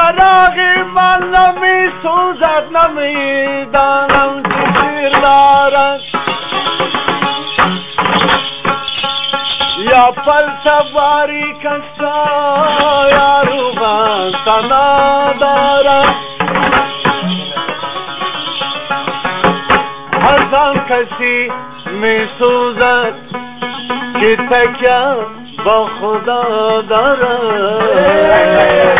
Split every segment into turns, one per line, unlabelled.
چراغ من نمی سوزد نمی دانم چه شیر دارد یا پر سواری کسا یا روغن تنا دارد از آن کسی می سوزد که تکیه با خدا دارد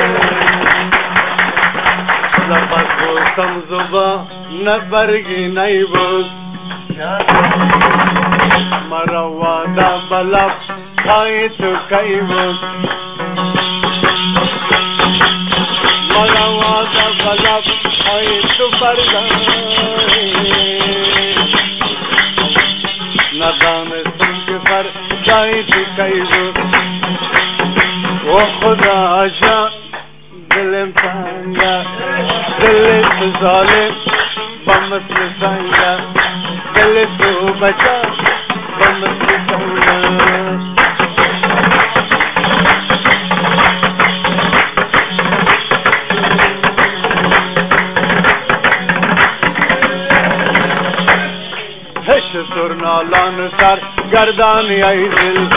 لبت بودم زبا نبرگی نی بود مرا وعده بلب پای تو کی بود مرا وعده بلب پای تو بردای ندانستم که فردای تو کی بود و خدا جا دلم تنگه دل تو ظالم با مثل سنگه دل تو بچه با مثل سنگه هشت سرنالان سر گردانی ای دل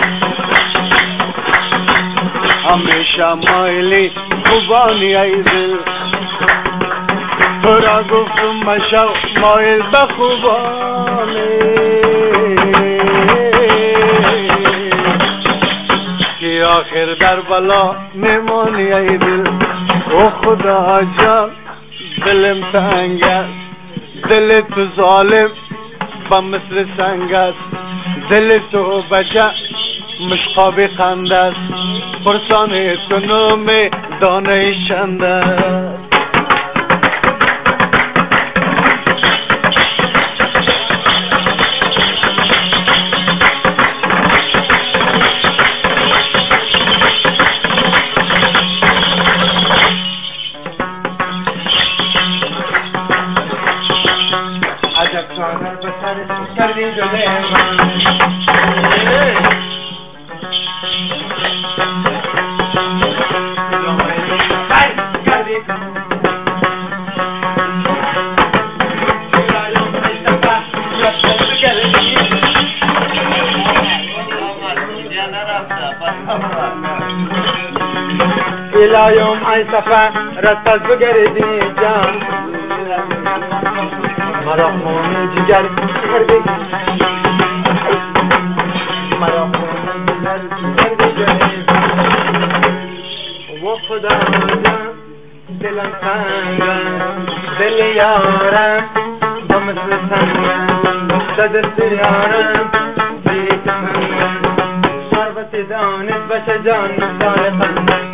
همیشه مایلی خوبانی ای دل تو را گفتم مشو مایل به خوبانی که آخر در بلا میمانی ای دل او خدا جان دلم تنگ است دل تو ظالم با مثل سنگ است دل تو بچه مشقاب خنده است پرسان تو نوم دانه شنده است عجب چانر بسر کردی جلوی من إلى يوم أي سفر رتز بگردی جان مرا خون جگر سحر بگی مرا خون جگر سحر بگی و خدا جان دلم تنگم دل یارم با مثل سنگم دست یارم بیت سنگم شربت دانت بشه جان مثال خندم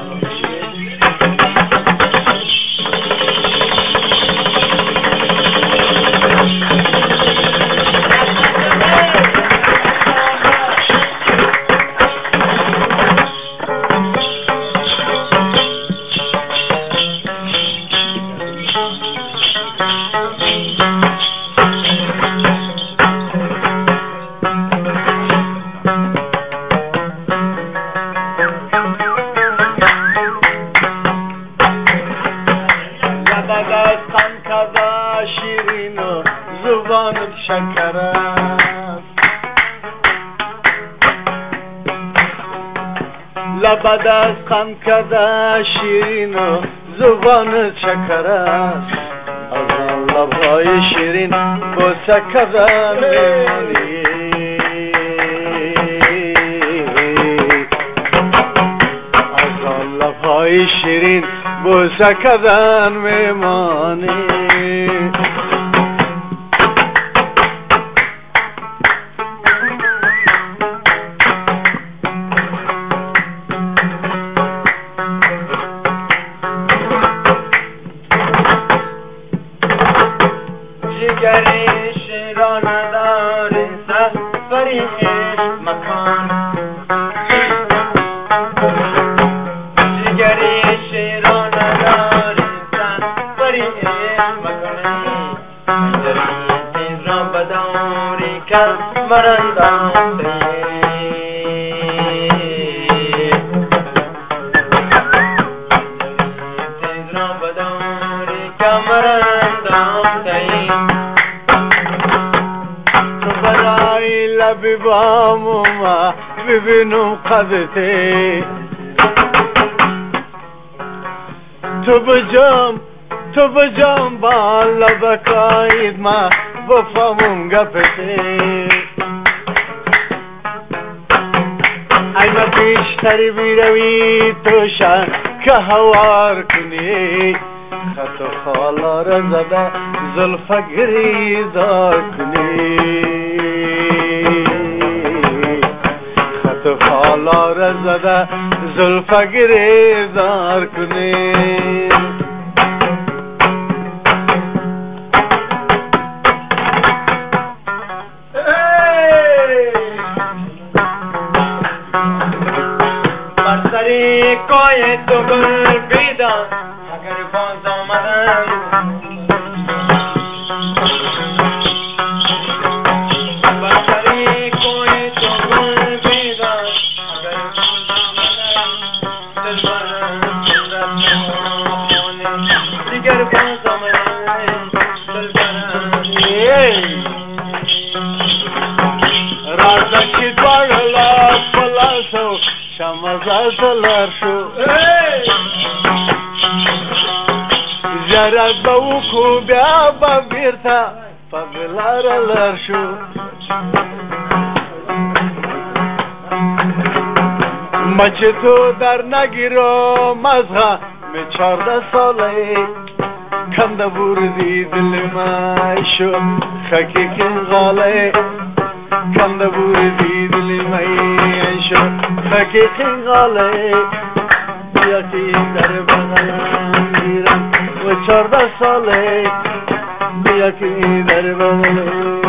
شیرین و زبانت شکر است لبت از خم کده شیرین و زبانت شکر است از آن لبهای شیرین بوسه کده میمانی از آن لبهای شیرین بوسه کدن میمانی جگری شیران داری سفری مکان جگری شیران داری سفری قدته تو بجام با لبکاید ما بفهمم گپته ایما بیشتری بیروی توشن که هوار کنی خط خالا را زده زلفه گریزار کنی خط خالا را زده زلفه گریزار کنی
برسری کوی تو گل بیدان اگر باز آمدن برسری کوی تو گل بیدان اگر باز آمدن دل برم دیگر باز آمدن دل برم
رازکی دوگلا پلاسو شمازه دلار شو زیارت با وکو بیا با بیرتا پا بلار لار شو مچه تو در نگیرو مزغا می 14 ساله کنده بوردی دل مای شو خکی کن غاله کنده بوردی دل مای شو خکی کن غاله بیا که در بغلم گیرم و 14 ساله بیا که در بغلم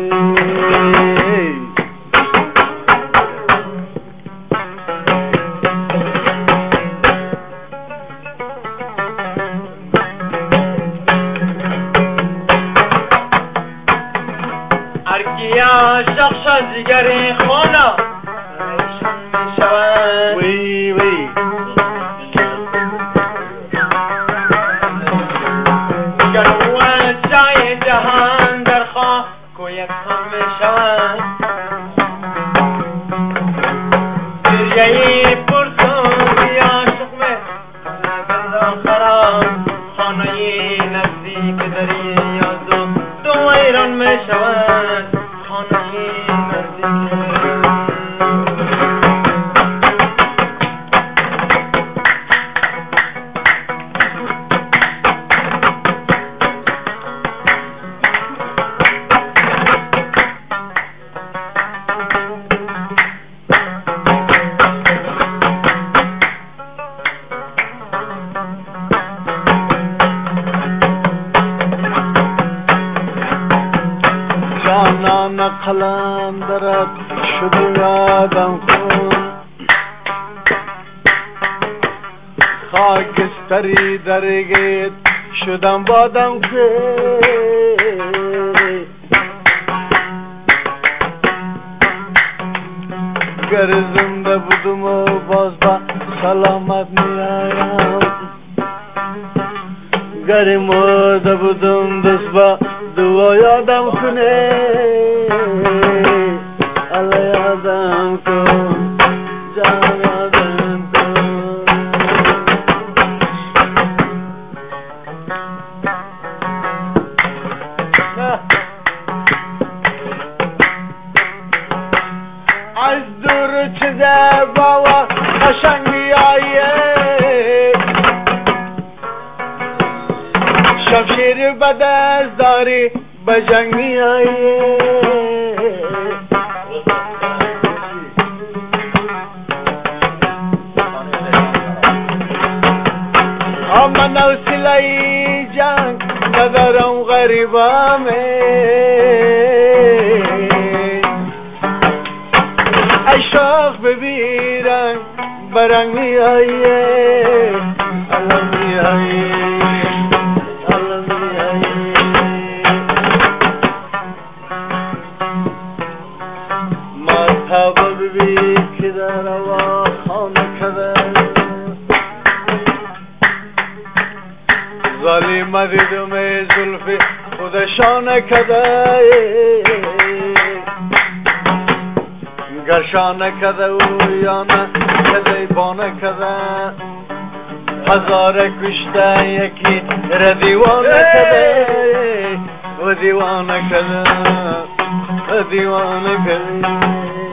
ارکیا شخص جگر خانا ریشان می شود
وی وی
گروه جای جهان در خواه کویت هم می شود دریایی پرسون یا شخمه بلد خراب خانه نزدیک دریا دو ایران می شود خانه نزدیک
جانان قلندرت شد یادم کن خاکستری درگیت شدم بادم که گر زنده بودم و باز با سلامت میایم گر مرده بودم دست با دعا یادم کنه الله یادم کن جان یادم کن از دور چیزه بابا قشنگ میایه شمشیر به دست داری به جنگ می آیه من حوصله جنگ ندارم غریبامه اشاق ببیرن برنگ می آیه الله می آیه مرحبا ببی که در آوا خانه کده ظالم دیدم زلفی خودشان کده گرشانه کده و یانه کده بانه کده هزار کشته یکی ردیوانه کده و دیوانه کده و دیوانه کده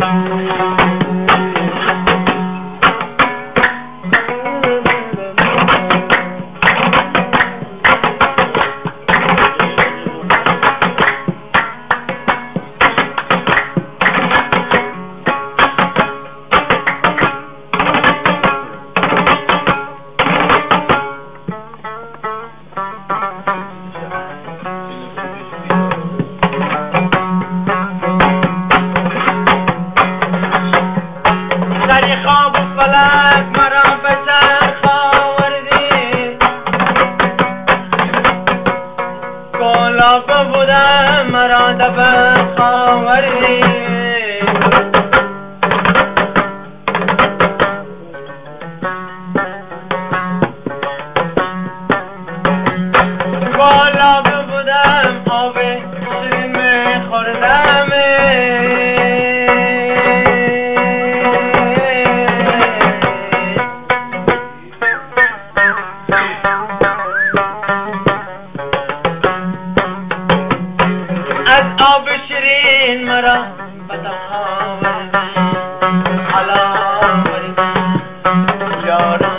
بودم مرا دفع خاوردی بالا بودم آب شیرین میخوردم از آب شیرین مرا بدم آوردی حالا آوردی یارم